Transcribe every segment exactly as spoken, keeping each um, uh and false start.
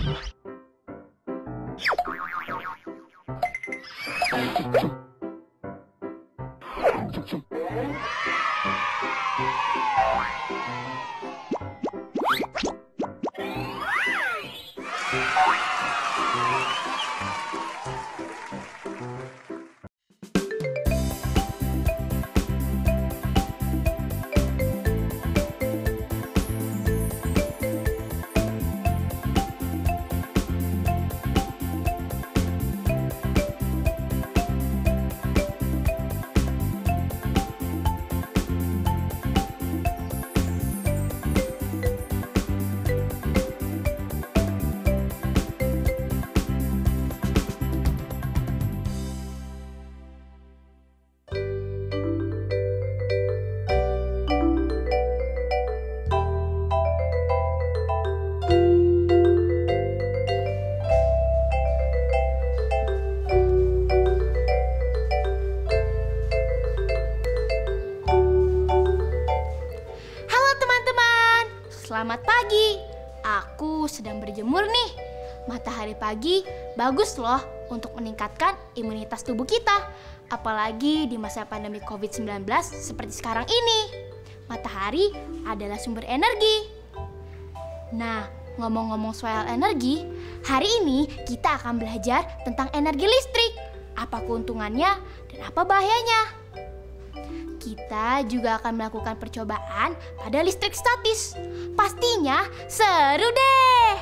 Selamat pagi, aku sedang berjemur nih. Matahari pagi bagus loh untuk meningkatkan imunitas tubuh kita. Apalagi di masa pandemi covid sembilan belas seperti sekarang ini. Matahari adalah sumber energi. Nah, ngomong-ngomong soal energi, hari ini kita akan belajar tentang energi listrik. Apa keuntungannya dan apa bahayanya. Kita juga akan melakukan percobaan pada listrik statis. Pastinya seru deh!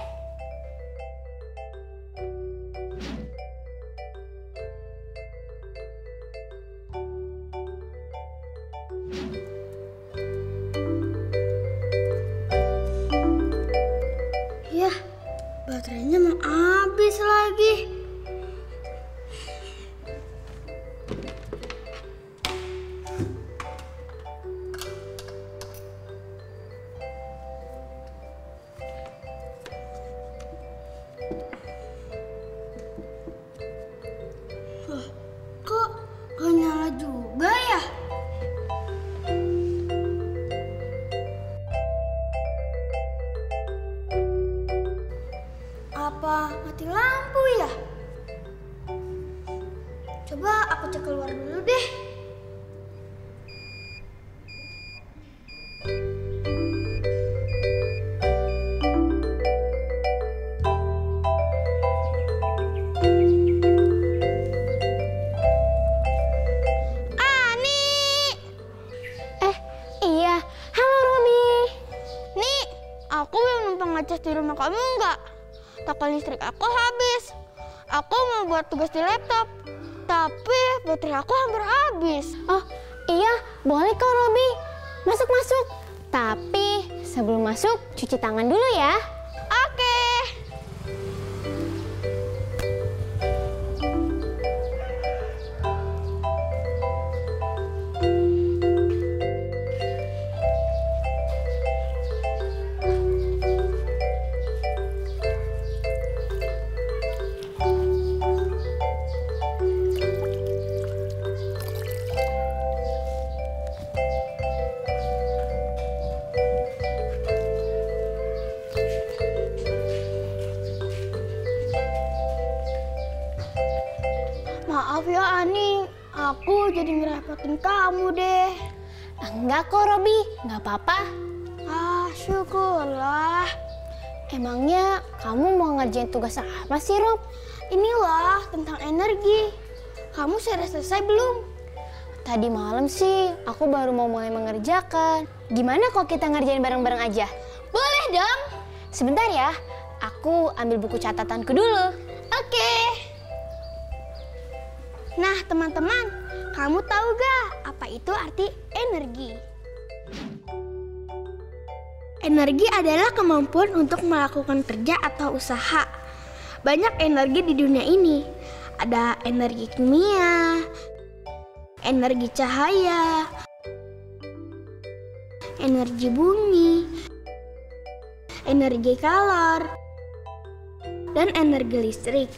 Yah, baterainya mau habis lagi. Kok gak nyala juga ya? Apa mati lampu ya? Coba aku cek keluar dulu deh. Ngecas di rumah kamu enggak? Toko listrik aku habis. Aku mau buat tugas di laptop, tapi baterai aku hampir habis. Oh iya, boleh kok Robi. Masuk-masuk. Tapi sebelum masuk, cuci tangan dulu ya. Oke. Maaf ya Ani, aku jadi ngerepotin kamu deh. Enggak kok Robi, nggak apa-apa. Ah, syukurlah. Emangnya kamu mau ngerjain tugas apa sih Rob? Inilah tentang energi. Kamu sudah selesai belum? Tadi malam sih aku baru mau mulai mengerjakan. Gimana kok kita ngerjain bareng-bareng aja? Boleh dong. Sebentar ya, aku ambil buku catatanku dulu. Oke. Nah teman-teman, kamu tahu gak apa itu arti energi? Energi adalah kemampuan untuk melakukan kerja atau usaha. Banyak energi di dunia ini. Ada energi kimia, energi cahaya, energi bumi, energi kalor, dan energi listrik.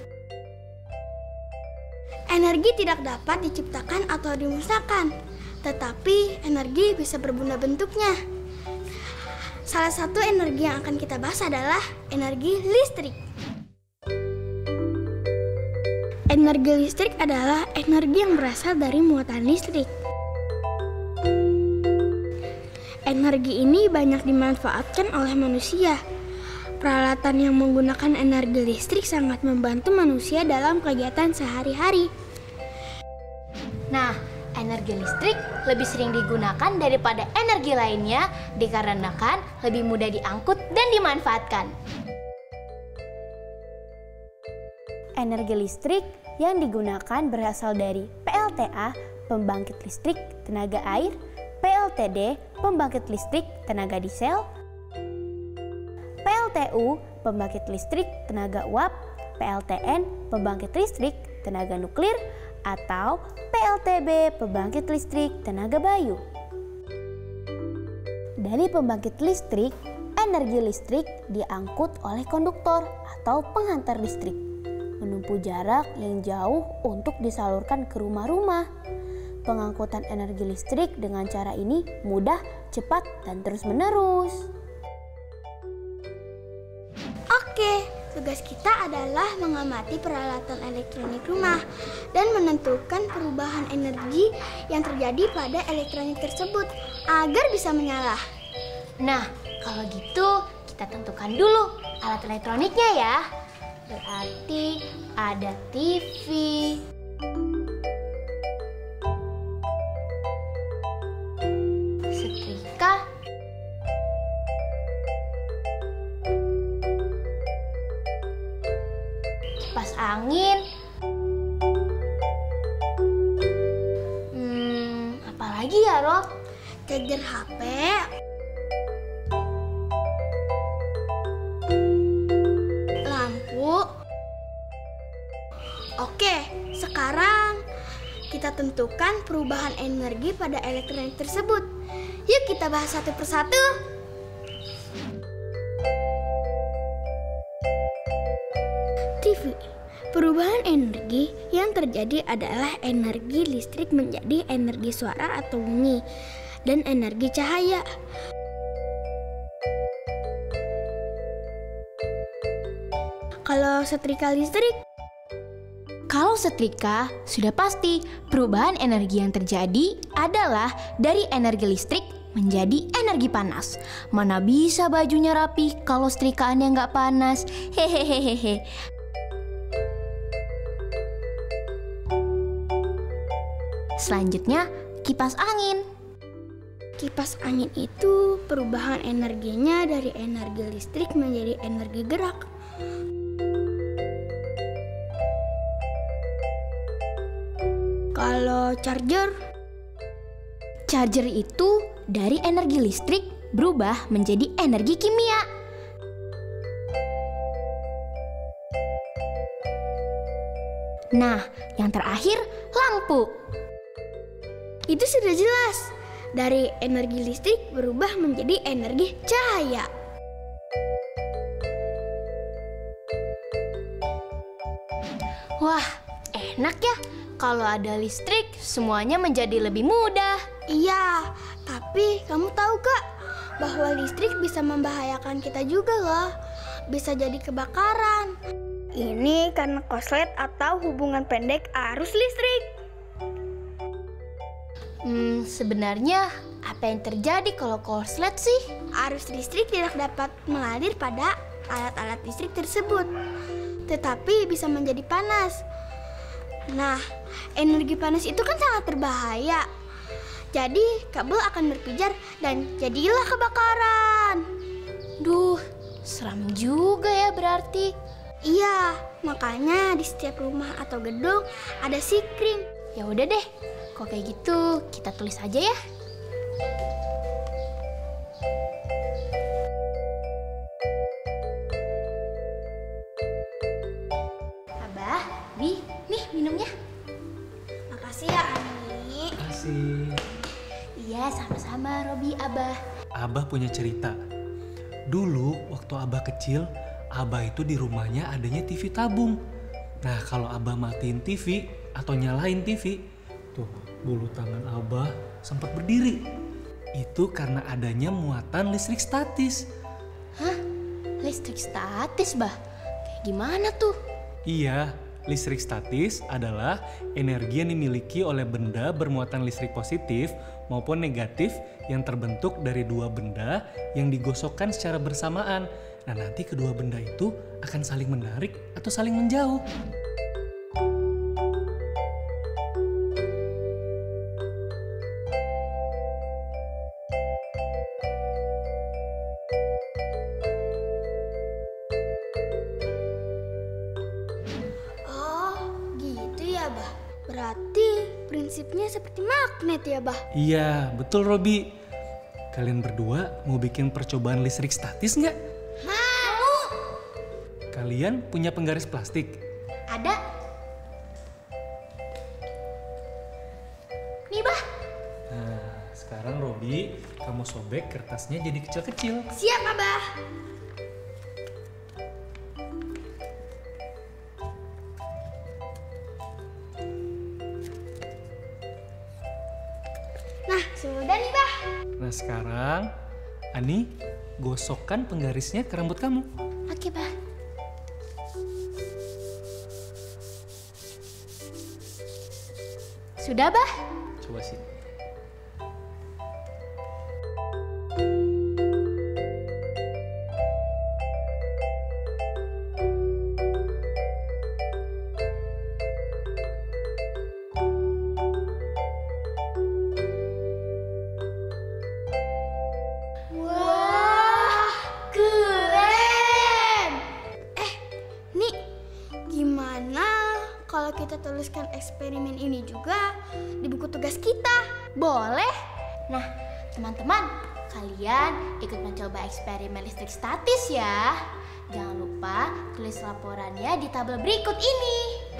Energi tidak dapat diciptakan atau dimusnahkan, tetapi energi bisa berguna bentuknya. Salah satu energi yang akan kita bahas adalah energi listrik. Energi listrik adalah energi yang berasal dari muatan listrik. Energi ini banyak dimanfaatkan oleh manusia. Peralatan yang menggunakan energi listrik sangat membantu manusia dalam kegiatan sehari-hari. Nah, energi listrik lebih sering digunakan daripada energi lainnya dikarenakan lebih mudah diangkut dan dimanfaatkan. Energi listrik yang digunakan berasal dari P L T A, pembangkit listrik tenaga air, P L T D, pembangkit listrik tenaga diesel, P L T U, pembangkit listrik tenaga uap, P L T N, pembangkit listrik tenaga nuklir, atau P L T B, pembangkit listrik tenaga bayu. Dari pembangkit listrik, energi listrik diangkut oleh konduktor atau penghantar listrik, menempuh jarak yang jauh untuk disalurkan ke rumah-rumah. Pengangkutan energi listrik dengan cara ini mudah, cepat, dan terus-menerus. Oke, tugas kita adalah mengamati peralatan elektronik rumah dan menentukan perubahan energi yang terjadi pada elektronik tersebut agar bisa menyala. Nah, kalau gitu kita tentukan dulu alat elektroniknya ya. Berarti ada T V, setrika, kipas angin, hmm, apa lagi ya, Rob? Charger H P, lampu. Oke, sekarang kita tentukan perubahan energi pada elektronik tersebut. Yuk kita bahas satu persatu. T V. Perubahan energi yang terjadi adalah energi listrik menjadi energi suara atau bunyi dan energi cahaya. Kalau setrika listrik, Kalau setrika, sudah pasti perubahan energi yang terjadi adalah dari energi listrik menjadi energi panas. Mana bisa bajunya rapi kalau setrikaannya nggak panas? Hehehehe. Selanjutnya, kipas angin. kipas angin itu perubahan energinya dari energi listrik menjadi energi gerak. Kalau charger, Charger itu dari energi listrik berubah menjadi energi kimia. Nah, yang terakhir lampu. itu sudah jelas. Dari energi listrik berubah menjadi energi cahaya. Wah, enak ya. Kalau ada listrik, semuanya menjadi lebih mudah. Iya, tapi kamu tahu gak bahwa listrik bisa membahayakan kita juga loh. Bisa jadi kebakaran. Ini karena korslet atau hubungan pendek arus listrik. Hmm, sebenarnya apa yang terjadi kalau korslet sih? Arus listrik tidak dapat mengalir pada alat-alat listrik tersebut, tetapi bisa menjadi panas. Nah, energi panas itu kan sangat berbahaya. Jadi, kabel akan berpijar dan jadilah kebakaran. Duh, seram juga ya berarti. Iya, makanya di setiap rumah atau gedung ada sikring. Ya udah deh, kok kayak gitu kita tulis aja ya. Abah, Bi, nih minumnya. Makasih ya, Ani. Kasih. Iya, sama-sama Robi, Abah. Abah punya cerita. Dulu waktu Abah kecil, Abah itu di rumahnya adanya T V tabung. Nah, kalau Abah matiin T V atau nyalain T V, tuh bulu tangan Abah sempat berdiri. Itu karena adanya muatan listrik statis. Hah? Listrik statis, Bah? Kayak gimana tuh? Iya, Listrik statis adalah energi yang dimiliki oleh benda bermuatan listrik positif maupun negatif yang terbentuk dari dua benda yang digosokkan secara bersamaan. Nah, nanti kedua benda itu akan saling menarik atau saling menjauh. Berarti prinsipnya seperti magnet ya, Bah? Iya, betul Robi. Kalian berdua mau bikin percobaan listrik statis nggak? Mau! Kalian punya penggaris plastik? Ada. Nih, Bah. Nah, sekarang Robi, kamu sobek kertasnya jadi kecil-kecil. Siap, Abah. Nah, sudah nih, Bah. Nah, sekarang Ani, gosokkan penggarisnya ke rambut kamu. Oke, Bah. Sudah, Bah? Coba sih. Wah, keren! Eh, Nik, gimana kalau kita tuliskan eksperimen ini juga di buku tugas kita? Boleh. Nah, teman-teman, kalian ikut mencoba eksperimen listrik statis ya. Jangan lupa tulis laporannya di tabel berikut ini.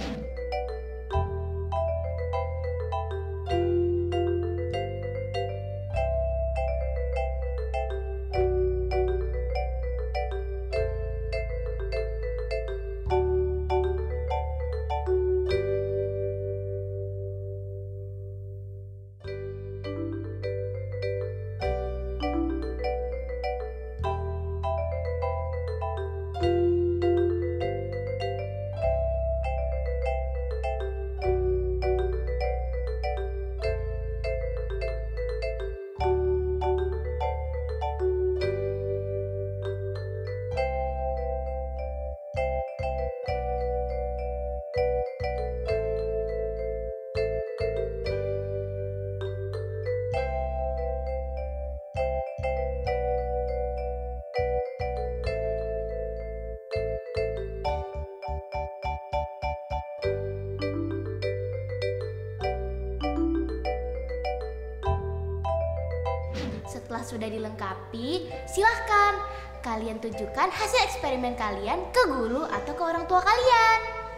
Setelah sudah dilengkapi, silahkan kalian tunjukkan hasil eksperimen kalian ke guru atau ke orang tua kalian.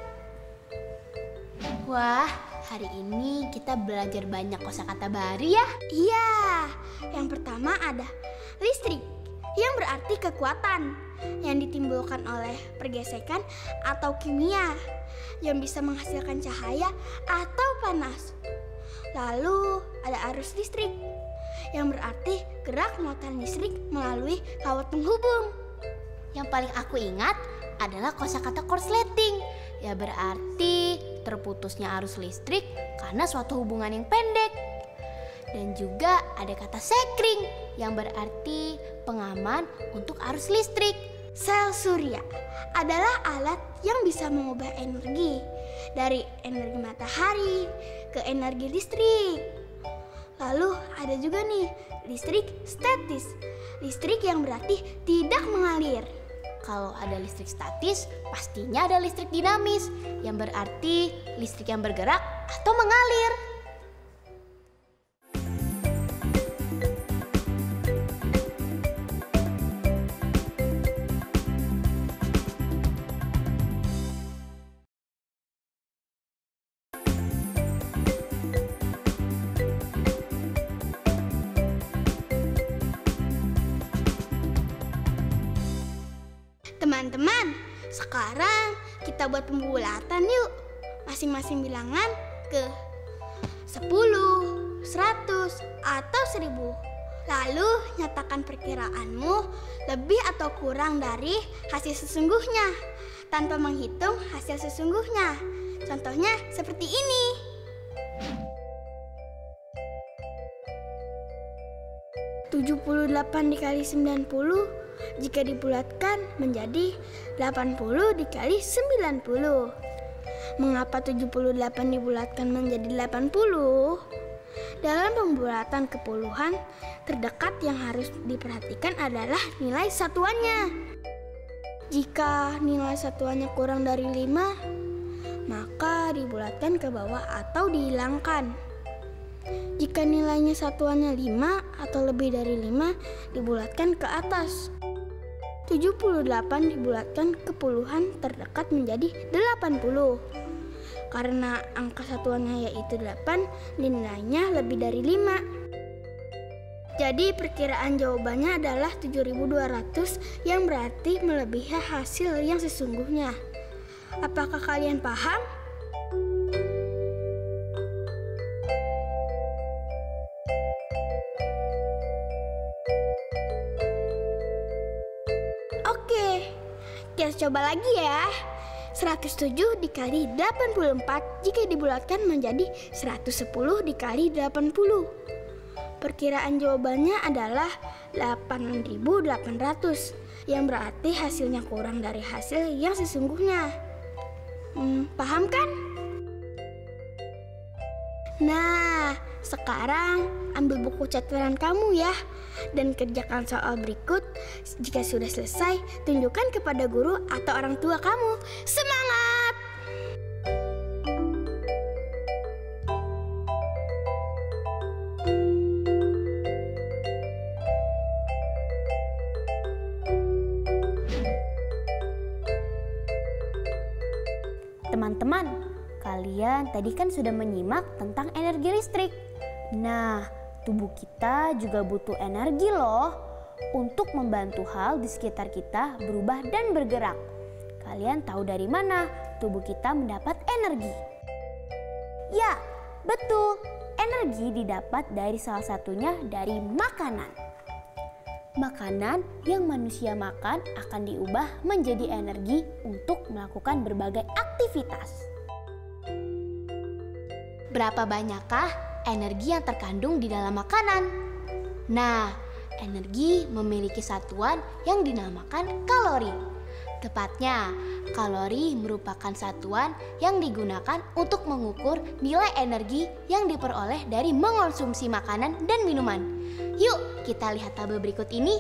Wah, hari ini kita belajar banyak kosakata baru ya. Iya, yang pertama ada listrik, yang berarti kekuatan yang ditimbulkan oleh pergesekan atau kimia yang bisa menghasilkan cahaya atau panas. Lalu ada arus listrik, yang berarti gerak muatan listrik melalui kawat penghubung. Yang paling aku ingat adalah kosakata korsleting, ya berarti terputusnya arus listrik karena suatu hubungan yang pendek. Dan juga ada kata sekring, yang berarti pengaman untuk arus listrik. Sel surya adalah alat yang bisa mengubah energi dari energi matahari ke energi listrik. Lalu ada juga nih listrik statis, listrik yang berarti tidak mengalir. Kalau ada listrik statis, pastinya ada listrik dinamis, yang berarti listrik yang bergerak atau mengalir. Teman-teman, sekarang kita buat pembulatan yuk. Masing-masing bilangan ke sepuluh, seratus, atau seribu. Lalu nyatakan perkiraanmu lebih atau kurang dari hasil sesungguhnya tanpa menghitung hasil sesungguhnya. Contohnya seperti ini. tujuh puluh delapan dikali sembilan puluh jika dibulatkan menjadi delapan puluh dikali sembilan puluh. Mengapa tujuh puluh delapan dibulatkan menjadi delapan puluh? Dalam pembulatan kepuluhan, terdekat yang harus diperhatikan adalah nilai satuannya. Jika nilai satuannya kurang dari lima, maka dibulatkan ke bawah atau dihilangkan. Jika nilainya satuannya lima atau lebih dari lima, dibulatkan ke atas. tujuh puluh delapan dibulatkan ke puluhan terdekat menjadi delapan puluh. Karena angka satuannya yaitu delapan, nilainya lebih dari lima. Jadi perkiraan jawabannya adalah tujuh ribu dua ratus yang berarti melebihi hasil yang sesungguhnya. Apakah kalian paham? Oke, kita coba lagi ya. seratus tujuh dikali delapan puluh empat jika dibulatkan menjadi seratus sepuluh dikali delapan puluh. Perkiraan jawabannya adalah delapan ribu delapan ratus yang berarti hasilnya kurang dari hasil yang sesungguhnya. Hmm, paham kan? Nah, sekarang ambil buku catatan kamu ya dan kerjakan soal berikut. Jika sudah selesai, tunjukkan kepada guru atau orang tua kamu. Semangat! Teman-teman, kalian tadi kan sudah menyimak tentang energi listrik. Nah, tubuh kita juga butuh energi loh untuk membantu hal di sekitar kita berubah dan bergerak. Kalian tahu dari mana tubuh kita mendapat energi? Ya, betul. Energi didapat dari salah satunya dari makanan. Makanan yang manusia makan akan diubah menjadi energi untuk melakukan berbagai aktivitas. Berapa banyakkah energi yang terkandung di dalam makanan? Nah, energi memiliki satuan yang dinamakan kalori. Tepatnya, kalori merupakan satuan yang digunakan untuk mengukur nilai energi yang diperoleh dari mengonsumsi makanan dan minuman. Yuk, kita lihat tabel berikut ini.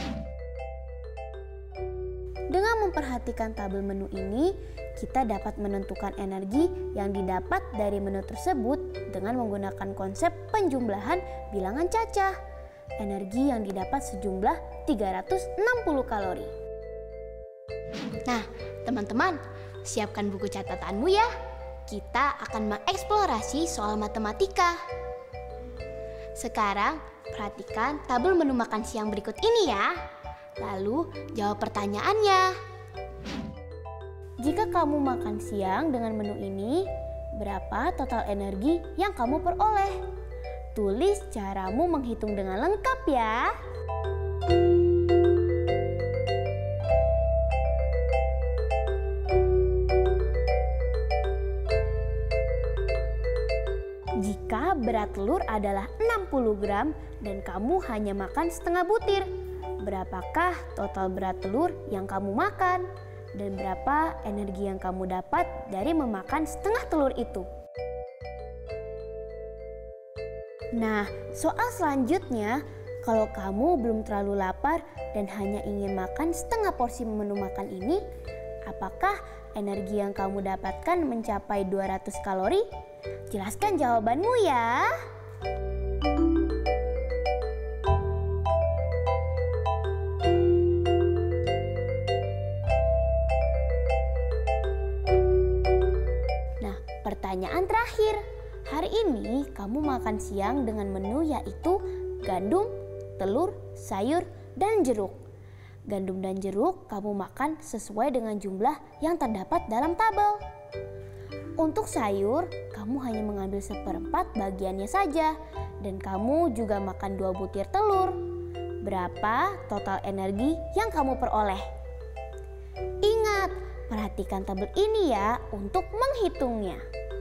Dengan memperhatikan tabel menu ini, kita dapat menentukan energi yang didapat dari menu tersebut dengan menggunakan konsep penjumlahan bilangan cacah. Energi yang didapat sejumlah tiga ratus enam puluh kalori. Nah, teman-teman, siapkan buku catatanmu ya. Kita akan mengeksplorasi soal matematika. Sekarang, perhatikan tabel menu makan siang berikut ini ya. Lalu, jawab pertanyaannya. Jika kamu makan siang dengan menu ini, berapa total energi yang kamu peroleh? Tulis caramu menghitung dengan lengkap ya. Jika berat telur adalah enam puluh gram dan kamu hanya makan setengah butir, berapakah total berat telur yang kamu makan? Dan berapa energi yang kamu dapat dari memakan setengah telur itu? Nah, soal selanjutnya, kalau kamu belum terlalu lapar dan hanya ingin makan setengah porsi menu makan ini, apakah energi yang kamu dapatkan mencapai dua ratus kalori? Jelaskan jawabanmu ya. Nah, pertanyaan terakhir. Hari ini kamu makan siang dengan menu yaitu gandum, telur, sayur, dan jeruk. Gandum dan jeruk kamu makan sesuai dengan jumlah yang terdapat dalam tabel. Untuk sayur, kamu hanya mengambil seperempat bagiannya saja. Dan kamu juga makan dua butir telur. Berapa total energi yang kamu peroleh? Ingat, perhatikan tabel ini ya untuk menghitungnya.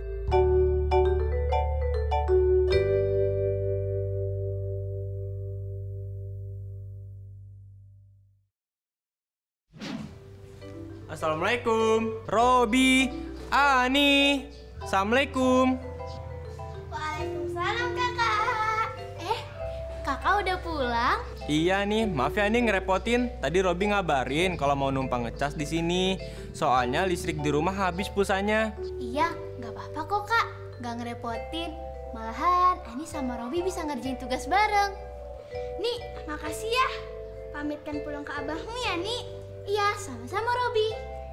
Assalamualaikum, Robi, Ani. Assalamualaikum. Waalaikumsalam kakak. Eh, kakak udah pulang? Iya nih, maaf ya nih ngerepotin. Tadi Robi ngabarin kalau mau numpang ngecas di sini. Soalnya listrik di rumah habis pulsanya. Iya, nggak apa-apa kok kak. Nggak ngerepotin. Malahan Ani sama Robi bisa ngerjain tugas bareng. Nih, makasih ya. Pamitkan pulang ke abahmu ya, Nih. Iya, sama-sama Robi.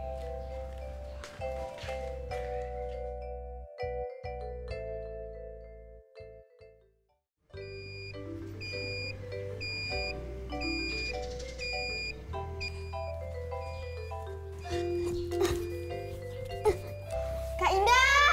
Kak Indah!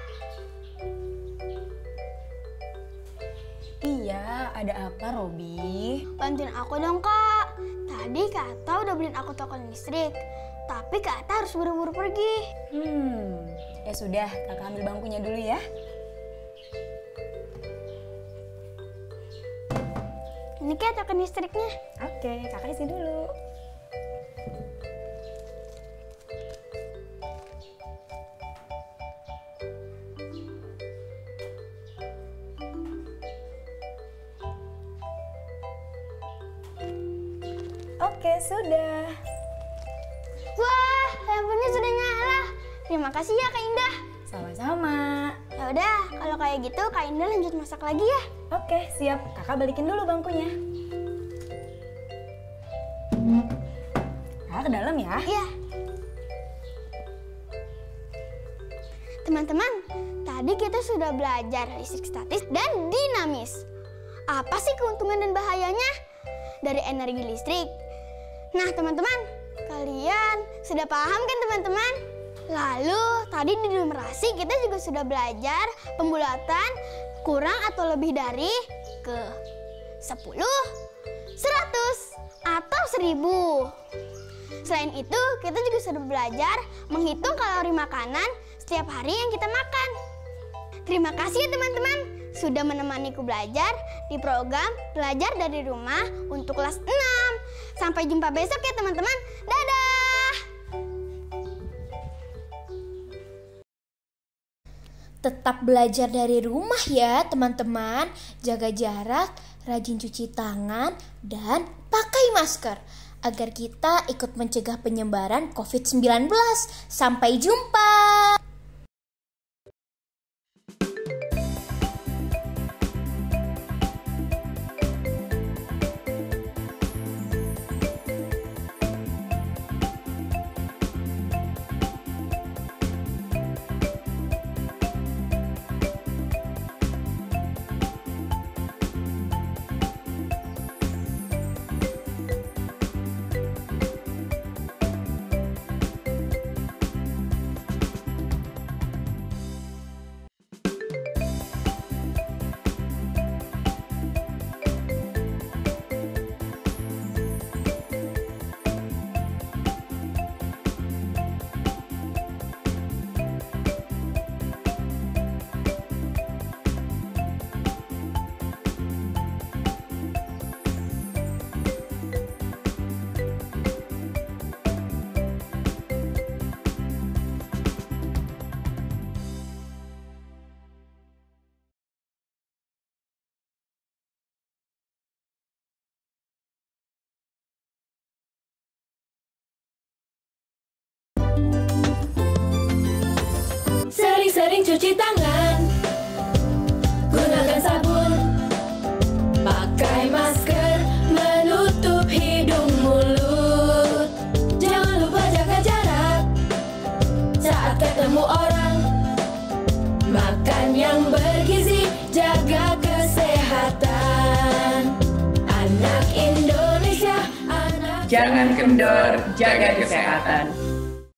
Iya, ada apa Robi? Bantuin aku dong, Kak. Tadi Kak Atta udah beliin aku token listrik. Tapi Kak Atta harus buru-buru pergi. Hmm, ya sudah, kakak ambil bangkunya dulu ya. Ini Kak token listriknya. Oke, kakak isi dulu. Oke, sudah. Wah, handphonenya sudah nyala. Terima kasih ya Kak Indah. Sama-sama. Ya udah, kalau kayak gitu Kak Indah lanjut masak lagi ya. Oke, siap. Kakak balikin dulu bangkunya. Kakak ke dalam ya. Iya. Teman-teman, tadi kita sudah belajar listrik statis dan dinamis. Apa sih keuntungan dan bahayanya dari energi listrik? Nah teman-teman, kalian sudah paham kan teman-teman? Lalu tadi di numerasi kita juga sudah belajar pembulatan kurang atau lebih dari ke sepuluh, seratus, atau seribu. Selain itu, kita juga sudah belajar menghitung kalori makanan setiap hari yang kita makan. Terima kasih ya teman-teman sudah menemaniku belajar di program Belajar dari Rumah untuk kelas enam. Sampai jumpa besok ya teman-teman. Dadah! Tetap belajar dari rumah ya teman-teman. Jaga jarak, rajin cuci tangan, dan pakai masker agar kita ikut mencegah penyebaran covid sembilan belas. Sampai jumpa! Sering-sering cuci tangan, gunakan sabun, pakai masker, menutup hidung mulut. Jangan lupa jaga jarak saat ketemu orang. Makan yang bergizi, jaga kesehatan. Anak Indonesia, anak Jangan kendor, jaga kesehatan.